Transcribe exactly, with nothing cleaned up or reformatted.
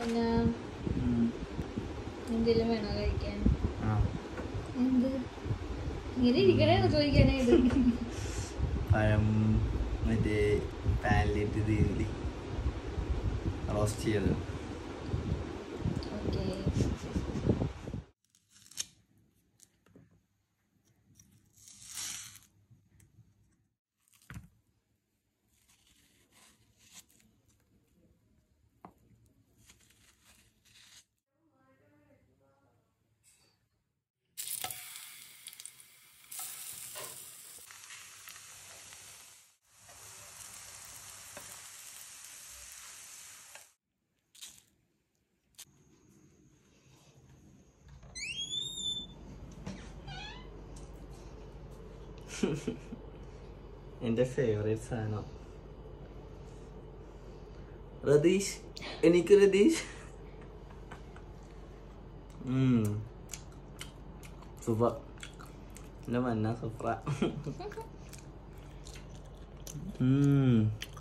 പിന്നെ എന്തെങ്കിലും വേണോ കഴിക്കാൻ? എന്ത് ഇങ്ങനെ ഇരിക്കണേ ചോദിക്കാനേ ഇത് പഴം മറ്റേ പാലിട്ട് തീയതി റോസ്റ്റ് ചെയ്ത്. ഓക്കെ. എൻ്റെ ഫേവറേറ്റ് സാധനം രതീഷ്. എനിക്ക് രതീഷ് സൂപ്പർ. എൻ്റെ മന്ന സൂപ്പറ.